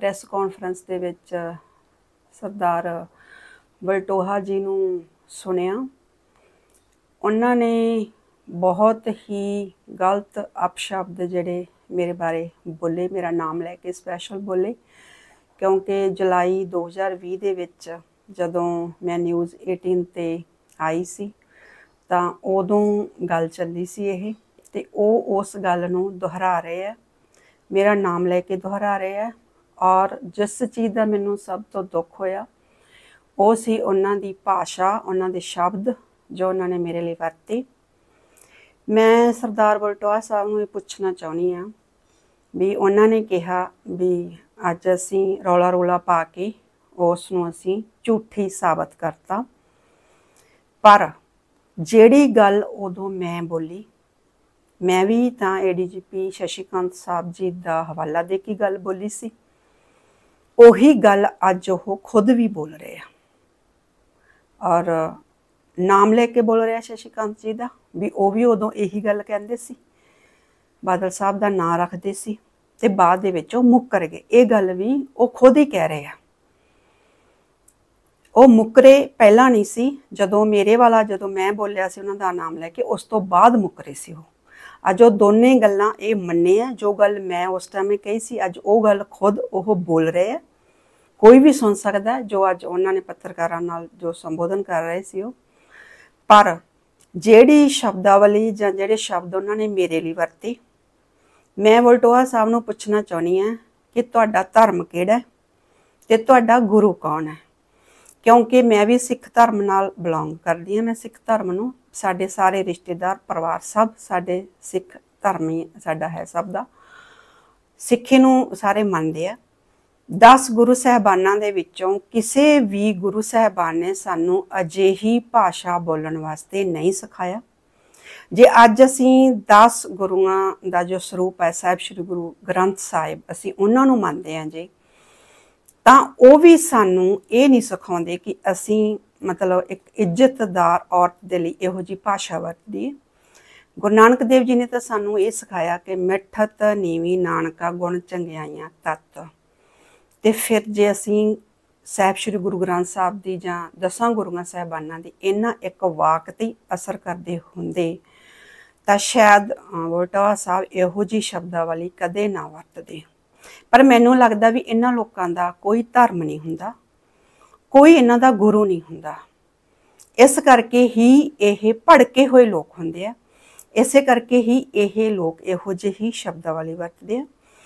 Press conference ਦੇ ਵਿੱਚ ਸਰਦਾਰ ਵਲਟੋਹਾ ਜੀ ਨੂੰ ਸੁਣਿਆ। ਉਹਨਾਂ ਨੇ ਬਹੁਤ ਹੀ ਗਲਤ ਅਪਸ਼ਬਦ ਜਿਹੜੇ ਮੇਰੇ ਬਾਰੇ ਬੋਲੇ, ਮੇਰਾ ਨਾਮ ਲੈ ਕੇ ਸਪੈਸ਼ਲ ਬੋਲੇ, ਕਿਉਂਕਿ ਜੁਲਾਈ 2020 ਦੇ ਵਿੱਚ ਜਦੋਂ ਮੈਂ ਨਿਊਜ਼ 18 ਤੇ ਆਈ ਸੀ ਤਾਂ ਉਦੋਂ ਗੱਲ ਚੱਲੀ ਸੀ ਇਹ, ਤੇ ਉਹ ਉਸ ਗੱਲ ਨੂੰ ਦੁਹਰਾ ਰਹੇ ਆ, ਮੇਰਾ ਨਾਮ ਲੈ ਕੇ ਦੁਹਰਾ ਰਹੇ ਆ। ਔਰ ਜਿਸ ਚੀਜ਼ ਦਾ ਮੈਨੂੰ ਸਭ ਤੋਂ ਦੁੱਖ ਹੋਇਆ ਉਹ ਸੀ ਉਹਨਾਂ ਦੀ ਭਾਸ਼ਾ, ਉਹਨਾਂ ਦੇ ਸ਼ਬਦ ਜੋ ਉਹਨਾਂ ਨੇ ਮੇਰੇ ਲਈ ਵਰਤੇ। ਮੈਂ ਸਰਦਾਰ ਵਲਟੋਹਾ ਸਾਹਿਬ ਨੂੰ ਇਹ ਪੁੱਛਣਾ ਚਾਹੁੰਦੀ ਹਾਂ ਵੀ ਉਹਨਾਂ ਨੇ ਕਿਹਾ ਵੀ ਅੱਜ ਅਸੀਂ ਰੌਲਾ ਪਾ ਕੇ ਉਸ ਨੂੰ ਅਸੀਂ ਝੂਠੀ ਸਾਬਤ ਕਰਤਾ, ਪਰ ਜਿਹੜੀ ਗੱਲ ਉਦੋਂ ਮੈਂ ਬੋਲੀ, ਮੈਂ ਵੀ ਤਾਂ ADGP ਸ਼ਸ਼ੀਕਾਂਤ ਸਾਹਿਬ ਜੀ ਦਾ ਹਵਾਲਾ ਦੇ ਕੇ ਗੱਲ ਬੋਲੀ ਸੀ, ਉਹੀ ਗੱਲ ਅੱਜ ਉਹ ਖੁਦ ਵੀ ਬੋਲ ਰਹੇ ਆ ਔਰ ਨਾਮ ਲੈ ਕੇ ਬੋਲ ਰਿਹਾ ਸ਼ਸ਼ੀਕਾਂਤ ਜੀ ਦਾ, ਵੀ ਉਹ ਵੀ ਉਦੋਂ ਇਹੀ ਗੱਲ ਕਹਿੰਦੇ ਸੀ, ਬਾਦਲ ਸਾਹਿਬ ਦਾ ਨਾਂ ਰੱਖਦੇ ਸੀ ਤੇ ਬਾਅਦ ਦੇ ਵਿੱਚ ਉਹ ਮੁੱਕਰ ਗਏ। ਇਹ ਗੱਲ ਵੀ ਉਹ ਖੁਦ ਹੀ ਕਹਿ ਰਹੇ ਆ। ਉਹ ਮੁੱਕਰੇ ਪਹਿਲਾਂ ਨਹੀਂ ਸੀ, ਜਦੋਂ ਮੇਰੇ ਵਾਲਾ ਜਦੋਂ ਮੈਂ ਬੋਲਿਆ ਸੀ ਉਹਨਾਂ ਦਾ ਨਾਮ ਲੈ ਕੇ, ਉਸ ਤੋਂ ਬਾਅਦ ਮੁੱਕਰੇ ਸੀ ਉਹ। ਅੱਜ ਉਹ ਦੋਨੇ ਗੱਲਾਂ ਇਹ ਮੰਨੇ ਆ, ਜੋ ਗੱਲ ਮੈਂ ਉਸ ਟਾਈਮ ਕਹੀ ਸੀ ਅੱਜ ਉਹ ਗੱਲ ਖੁਦ ਉਹ ਬੋਲ ਰਹੇ ਆ। ਕੋਈ ਵੀ ਸੁਣ ਸਕਦਾ ਜੋ ਅੱਜ ਉਹਨਾਂ ਨੇ ਪੱਤਰਕਾਰਾਂ ਨਾਲ ਜੋ ਸੰਬੋਧਨ ਕਰ ਰਹੇ ਸੀ ਉਹ। ਪਰ ਜਿਹੜੀ ਸ਼ਬਦਾਵਲੀ ਜਾਂ ਜਿਹੜੇ ਸ਼ਬਦ ਉਹਨਾਂ ਨੇ ਮੇਰੇ ਲਈ ਵਰਤੇ, ਮੈਂ ਵਲਟੋਹਾ ਸਾਹਿਬ ਨੂੰ ਪੁੱਛਣਾ ਚਾਹੁੰਦੀ ਹਾਂ ਕਿ ਤੁਹਾਡਾ ਧਰਮ ਕਿਹੜਾ ਹੈ ਤੇ ਤੁਹਾਡਾ ਗੁਰੂ ਕੌਣ ਹੈ? ਕਿਉਂਕਿ ਮੈਂ ਵੀ ਸਿੱਖ ਧਰਮ ਨਾਲ ਬਿਲੋਂਗ ਕਰਦੀ ਹਾਂ, ਮੈਂ ਸਿੱਖ ਧਰਮ ਨੂੰ, ਸਾਡੇ ਸਾਰੇ ਰਿਸ਼ਤੇਦਾਰ ਪਰਿਵਾਰ ਸਭ ਸਾਡੇ ਸਿੱਖ ਧਰਮ ਹੀ ਸਾਡਾ ਹੈ, ਸਭ ਦਾ ਸਿੱਖੀ ਨੂੰ ਸਾਰੇ ਮੰਨਦੇ ਆ। 10 ਗੁਰੂ ਸਾਹਿਬਾਨਾਂ ਦੇ ਵਿੱਚੋਂ ਕਿਸੇ ਵੀ ਗੁਰੂ ਸਾਹਿਬਾਨ ਨੇ ਸਾਨੂੰ ਅਜਿਹੀ ਭਾਸ਼ਾ ਬੋਲਣ ਵਾਸਤੇ ਨਹੀਂ ਸਿਖਾਇਆ। ਜੇ ਅੱਜ ਅਸੀਂ 10 ਗੁਰੂਆਂ ਦਾ ਜੋ ਸਰੂਪ ਹੈ ਸਾਹਿਬ ਸ਼੍ਰੀ ਗੁਰੂ ਗ੍ਰੰਥ ਸਾਹਿਬ, ਅਸੀਂ ਉਹਨਾਂ ਨੂੰ ਮੰਨਦੇ ਹਾਂ ਜੀ, ਤਾਂ ਉਹ ਵੀ ਸਾਨੂੰ ਇਹ ਨਹੀਂ ਸਿਖਾਉਂਦੇ ਕਿ ਅਸੀਂ ਮਤਲਬ ਇੱਕ ਇੱਜ਼ਤਦਾਰ ਔਰਤ ਦੇ ਲਈ ਇਹੋ ਜਿਹੀ ਭਾਸ਼ਾ ਵਰਤੀਏ। ਗੁਰੂ ਨਾਨਕ ਦੇਵ ਜੀ ਨੇ ਤਾਂ ਸਾਨੂੰ ਇਹ ਸਿਖਾਇਆ ਕਿ ਮਿੱਠਤ ਨੀਵੀਂ ਨਾਨਕਾ ਗੁਣ ਚੰਗਿਆਈਆਂ ਤਤ। ਤੇ ਫਿਰ ਜੇ ਅਸੀਂ ਸਾਹਿਬ ਸ਼੍ਰੀ ਗੁਰੂ ਗ੍ਰੰਥ ਸਾਹਿਬ ਦੀ ਜਾਂ 10 ਗੁਰੂਆਂ ਸਾਹਿਬਾਨਾਂ ਦੀ ਇਹਨਾਂ ਇੱਕ ਵਾਕ 'ਤੇ ਅਸਰ ਕਰਦੇ ਹੁੰਦੇ ਤਾਂ ਸ਼ਾਇਦ ਵਲਟੋਹਾ ਸਾਹਿਬ ਇਹੋ ਜਿਹੀ ਸ਼ਬਦਾਵਲੀ ਕਦੇ ਨਾ ਵਰਤਦੇ। ਪਰ ਮੈਨੂੰ ਲੱਗਦਾ ਵੀ ਇਹਨਾਂ ਲੋਕਾਂ ਦਾ ਕੋਈ ਧਰਮ ਨਹੀਂ ਹੁੰਦਾ, ਕੋਈ ਇਹਨਾਂ ਦਾ ਗੁਰੂ ਨਹੀਂ ਹੁੰਦਾ, ਇਸ ਕਰਕੇ ਹੀ ਇਹ ਭੜਕੇ ਹੋਏ ਲੋਕ ਹੁੰਦੇ ਆ, ਇਸੇ ਕਰਕੇ ਹੀ ਇਹ ਲੋਕ ਇਹੋ ਜਿਹੀ ਸ਼ਬਦਾਵਲੀ ਵਰਤਦੇ ਆ।